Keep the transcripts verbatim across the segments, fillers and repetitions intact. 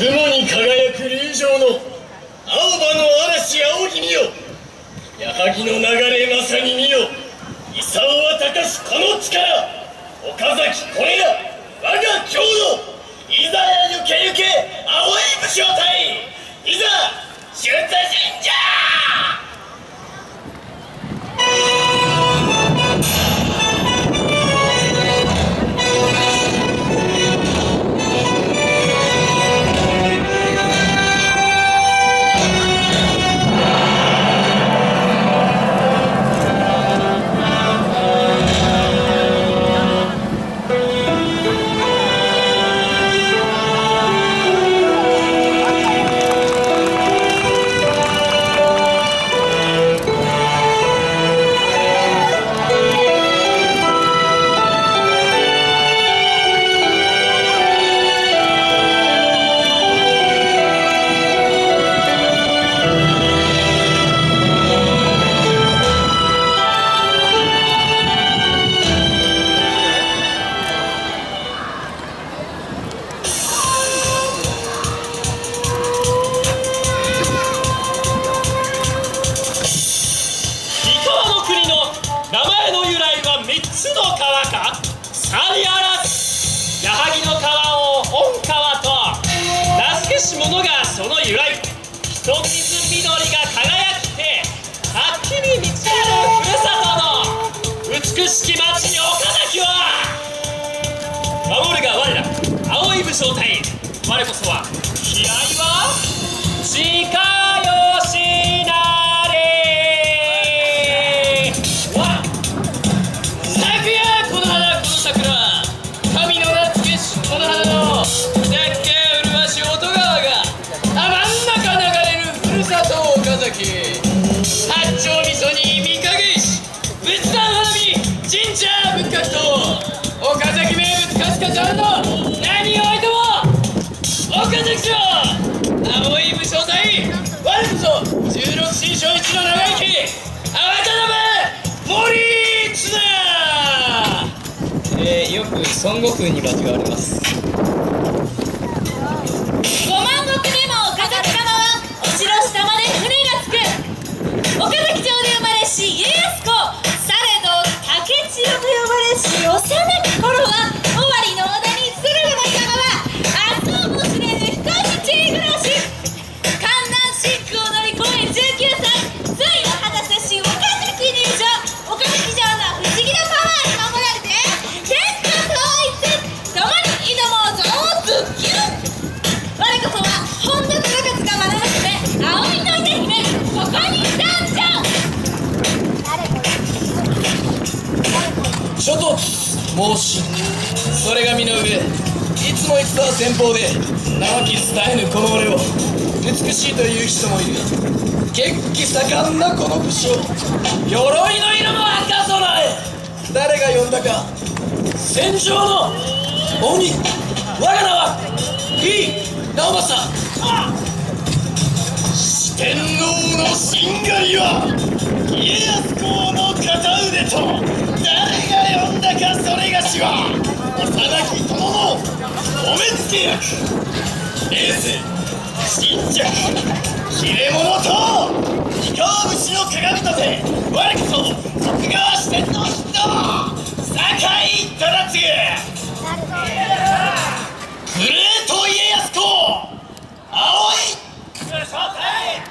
雲に輝く流浄の青葉の嵐青き見よ、矢作の流れまさに見よ、功は高しこの力、岡崎これが我が郷土、いざ行け行け青い武将隊、いざ出陣じゃ。 我こそは気合は近よしなれ。わ昨夜この花この桜、神の名付けしこの花の絶景麗し音川が真ん中流れるふるさと岡崎、八丁味噌に三影石、仏壇花火神社仏閣と岡崎名物かすかちゃんの何をおいても岡崎城青い武将隊、我こそ十六神将一の長生き粟田鍋森津だ。えー、よく孫悟空に間違われます。 五万石でも岡崎様はお城下まで船がつく。岡崎城で生まれし家康公、されど竹千代と呼ばれし幼き頃は尾張の織田に駿河の山は明日も知れぬ深い地位暮らし、観南進行を乗り越えじゅうきゅうさい、ついの果たせし岡崎入城。岡崎城の不思議なパワーに守られて天下統一共に挑もうぞズッキュン。我こそは本田忠勝が学ぶすべ葵の稲姫、ここに参上。 諸突申し、それが身の上、いつも戦は先方で長き伝えぬこの俺を美しいという人もいる。血気盛んなこの武将、鎧の色も赤備え、誰が呼んだか戦場の鬼、我が名は井伊直政。 四天王のしんがりは家康公の片腕と、誰が呼んだかそれがしは幼き友のお目付け役、エース神尺切れ者と三河節の鏡とて、我こそ徳川四天王筆頭酒井忠次、グレート家康公青い武将隊。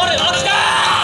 れは来た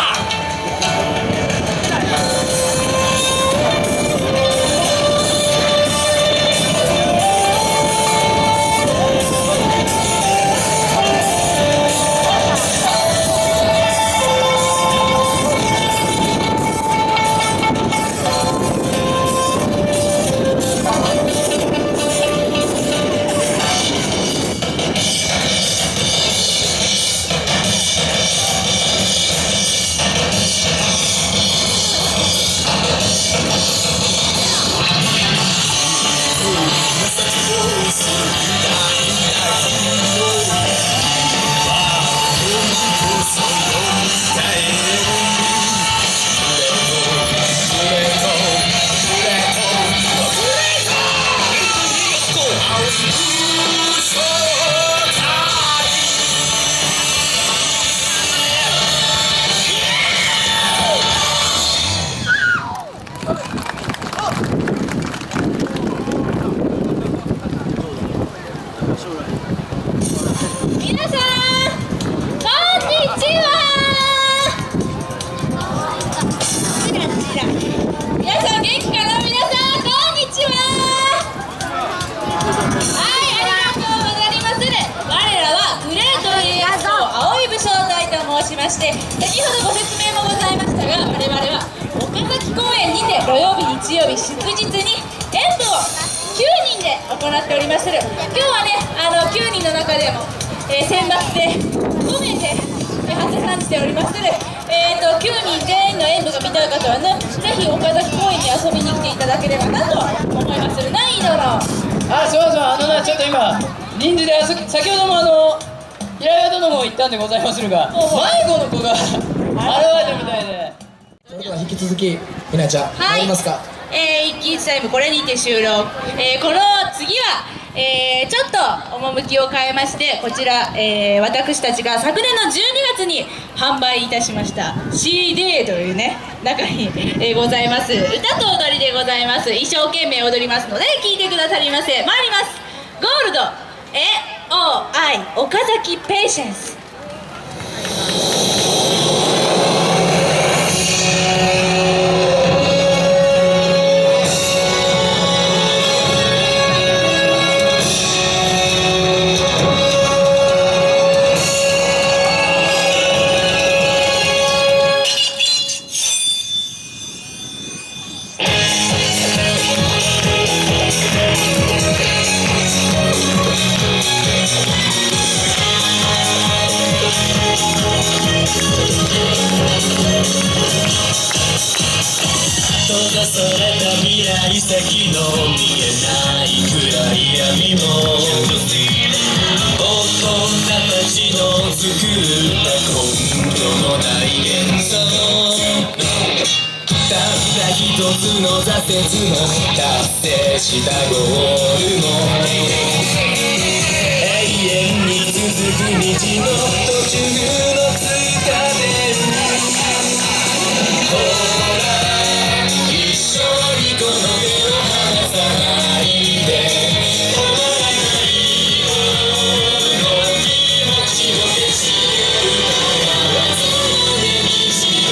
皆さん、こんにちは。皆さん元気かな。皆さんこんにちは。はい、ありがとうございます。我らはグレート家康公青い武将隊と申しまして、先ほどご説明もございましたが、我々は岡崎公園にて土曜日日曜日祝日に演舞をきゅうにんで行っておりまする。今日はね、あのきゅうにんの中でも、えー、選抜でごめいで初参しておりまする。えーときゅうにん全員の演舞が見たい方はね、ぜひ岡崎公園に遊びに来ていただければなと思いまする。ないだろう。 あ、そうそう、あのな、ちょっと今臨時であそ先ほどもあの平屋殿も言ったんでございまするが、迷子の子が現れたみたいで。 それでは引き続きひなちゃん、 はい、 参りますか。 えー、一期一会もこれにて終了。えー、この次は、えー、ちょっと趣を変えまして、こちら、えー、私たちが昨年のじゅうにがつに販売いたしました シーディー というね中に、えー、ございます歌と踊りでございます。一生懸命踊りますので聴いてくださりませ。参ります。ゴールド エーオーアイ 岡崎ペイシェンス。 閉ざされた未来先の見えない暗い闇も大人たちの作った根拠のない幻想、たった一つの挫折も達成したゴールも永遠に続く道の途中の通過点。ほら一緒にこの手を離さないで、止まらないよの気持ちを消して歌わずにしが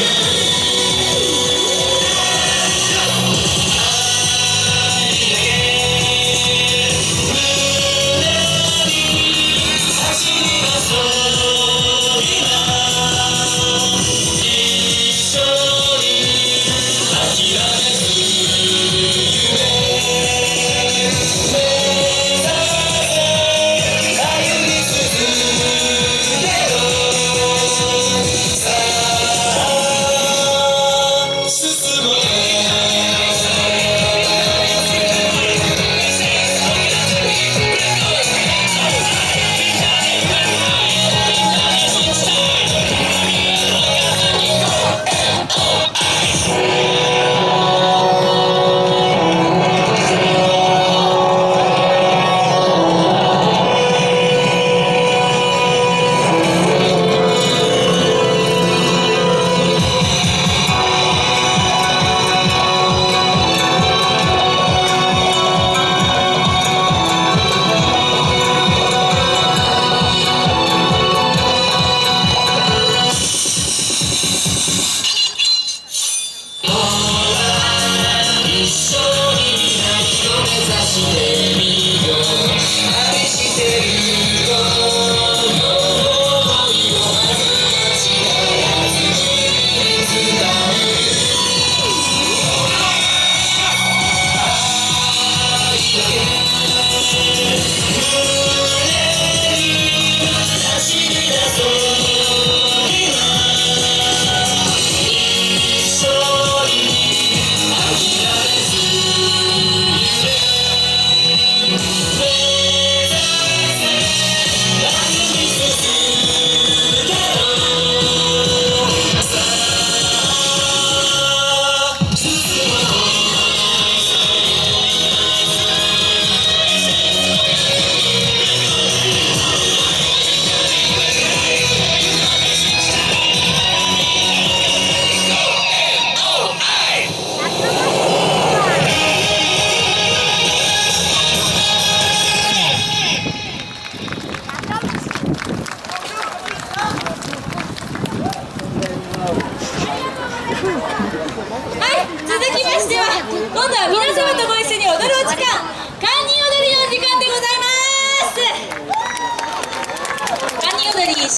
愛だけ胸に走りましょう。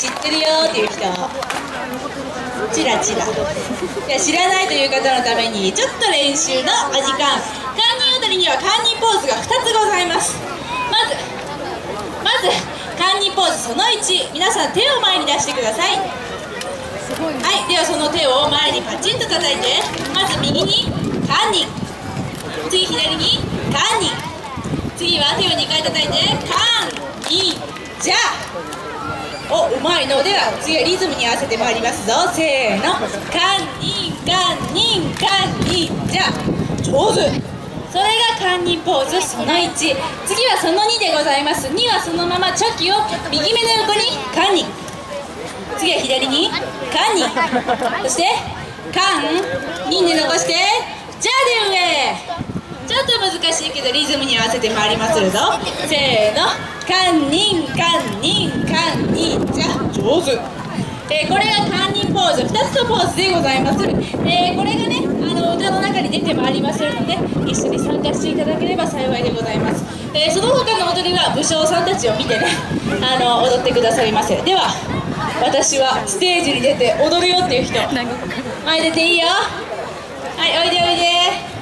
知ってるよっていう人、チラチラ。で知らないという方のためにちょっと練習のお時間。堪忍踊りには堪忍ポーズがふたつございます。まずまず堪忍ポーズそのいち、皆さん手を前に出してください。はい、ではその手を前にパチンと叩いて、まず右に堪忍、次左に堪忍、次は手をにかい叩いて堪忍じゃお、うまいの。では次はリズムに合わせてまいりますぞ。せーの、堪忍堪忍堪忍じゃ上手。それが堪忍ポーズそのいち。次はそのにでございます。にはそのままチョキを右目の横に堪忍、次は左に堪忍、そして堪忍で残してじゃあで上。ちょっと難しいけどリズムに合わせてまいりまするぞ。せーの、堪忍堪忍堪忍じゃ上手。えー、これが堪忍ポーズふたつのポーズでございます。えー、これがね、あの歌の中に出てまいりますので一緒に参加していただければ幸いでございます。えー、その他の踊りは武将さんたちを見てね、あの踊ってくださいませ。では私はステージに出て踊るよっていう人、前出ていいよ。はい、おいでおいで。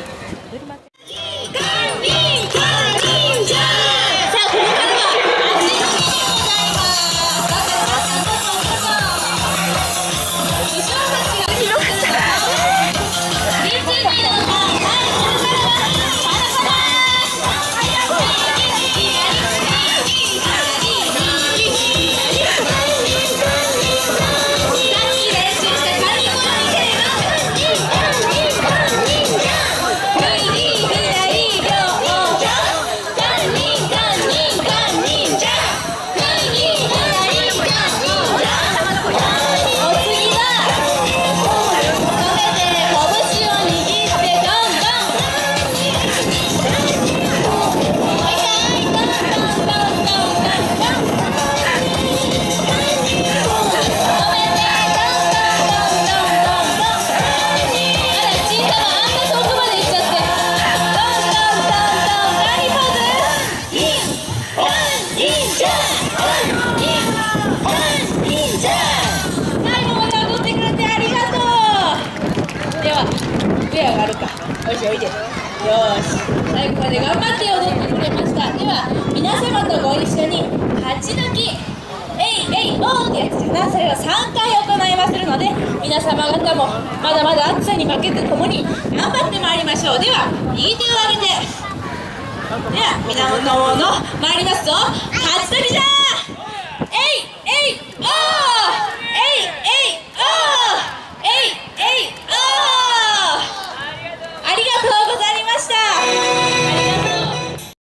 上上がるか。よしおいで。よし、最後まで頑張って踊ってくれました。では皆様とご一緒に勝ち抜きえいえいおーってやつかな、それをさんかい行いまするので、皆様方もまだまだ暑さに負けてともに頑張ってまいりましょう。では右手を上げて、では皆の参りますぞ。勝ち旅じゃー。